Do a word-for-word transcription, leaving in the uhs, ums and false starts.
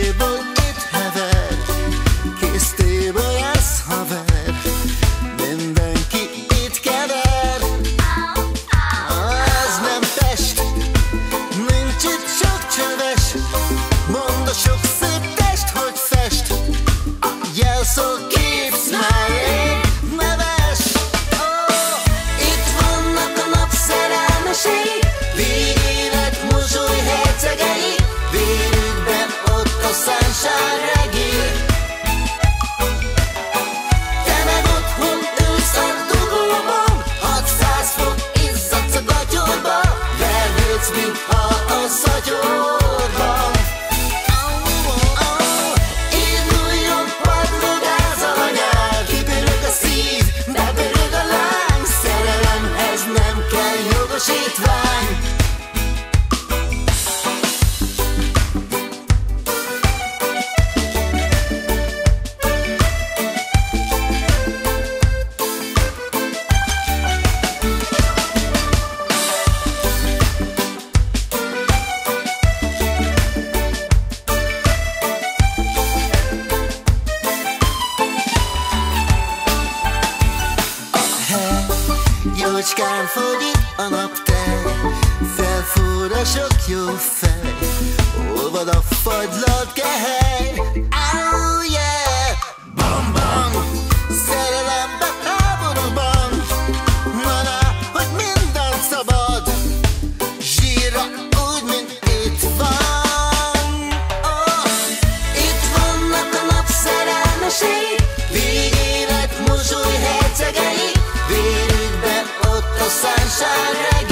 téből itt hever, kész téből lesz haver, mindenki itt kever. Ez nem Pest, nincs itt sok csöves, mondd a sok szép test, hogy fest. A jelszó keep smiling, neves. Oh, itt vannak a nap szerelmesei, végélet mosoly hercegei, vérükben ott a sunshine regél. Te meg otthon ülsz a dugóban, hatszáz fok izzadsz a gatyodba, vergődsz, mint hal a szatyorban. Induljon, padlód áz a nyár, kipörög a szív, bepörög a lány, szerelemhez nem kell jogosítvány. Jócskán fogy itt a naptej, felfúr a sok jó fej, olvad a fagylalt kehely. Oh yeah! Bam bam! Szerelembe, háborúban, na-na, hogy minden szabad, zsírra úgy, mint itt van. Oh, itt vannak a nap szerelmesei, végélet mosoly hercegei, vérükben ott a sunshine regél.